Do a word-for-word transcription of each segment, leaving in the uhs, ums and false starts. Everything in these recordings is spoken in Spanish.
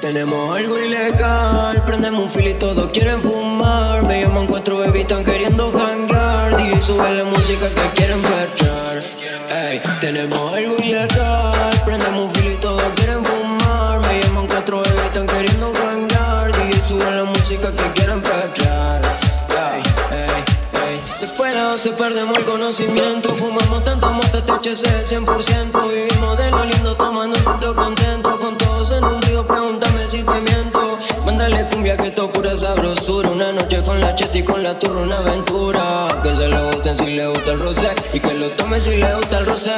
Tenemos algo ilegal, prendemos un fil y todos quieren fumar. Me llaman cuatro baby, están queriendo janguear. D J sube la música que quieren perchar. Ey, tenemos algo ilegal, prendemos un fil y todos quieren fumar. Me llaman cuatro baby, están queriendo janguear. D J sube la música que quieren perchar. Ey, ey, ey. Después de doce perdemos el conocimiento. Fumamos tanto mota, T H C cien por ciento. Vivimos de lo lindo, tomando un tinto contento. Con todos en un río, pregúntame si te miento. Mándale cumbia que esto pura sabrosura. Una noche con la cheta y con la turra, una aventura. Que se lo gusten si le gusta el rosé, y que lo tomen si le gusta el rosé.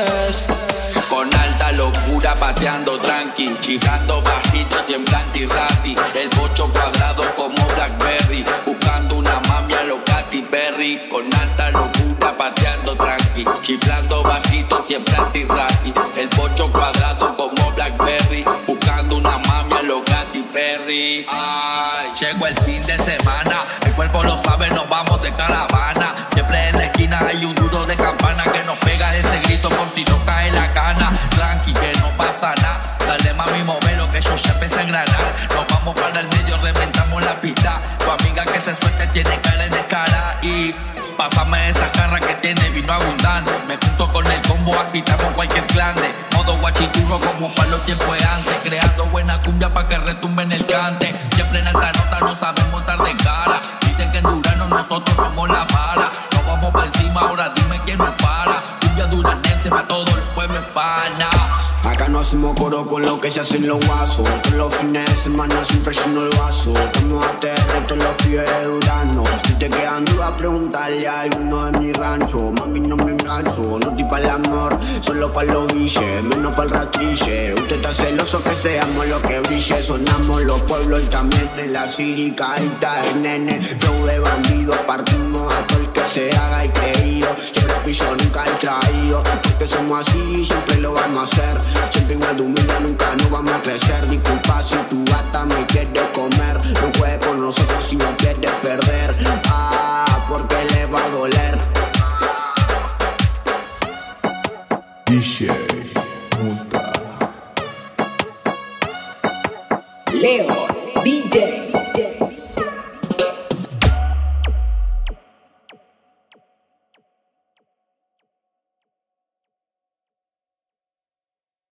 Con alta locura pateando tranqui, chiflando bajito siempre anti-rati. El bocho cuadrado como Blackberry, buscando una mami a lo Katy Perry. Con alta locura pateando tranqui, chiflando bajito siempre anti-rati. El bocho cuadrado como Blackberry, buscando una mami a lo Katy Perry. Ay, llegó el fin de semana, el cuerpo lo sabe, nos vamos de caravana. Siempre en la esquina hay un duro de campana que nos pega ese grito por si no cae la cana. Tranqui que no pasa nada, dale mami movelo que yo ya empecé a engranar. Nos vamos para el medio, reventamos la pista. Tu amiga que se suelte tiene cara de descara. Y pásame esa jarra que tiene vino abundante. Me junto con el combo, agitamos cualquier clan de modo guachiturro como para los tiempos de antes. Creando buena cumbia pa' que retumbe en el cante. Siempre en alta nota no sabemos estar de cara. Dicen que en Durano nosotros somos la vara. Nos vamos pa' encima, ahora dime quién nos para. Cumbia duranense pa' todo el pueblo es pana. Acá no hacemos coro con lo que se hacen los guasos. Todos los fines de semana siempre lleno el vaso. Estamos a T R, todos los pibes de Durano. Si te quedan dudas, preguntarle a alguno de mi rancho. Mami, no me engancho, no estoy para el amor, solo para los billes, menos para el rastrille. Usted está celoso que seamos lo que brille. Sonamos los pueblos y también en la círica. Ahí está el nene, flow de bandido. Partimos a todo el que se haga y creído. Siempre pillo, nunca he traído. Porque somos así, siempre lo vamos a hacer. Siempre igual de humilde, nunca nos vamos a crecer. Disculpa si tu gata me quiere comer. No juegue con nosotros si no quieres perder. Ah, porque le va a doler. D J Muta Leo D J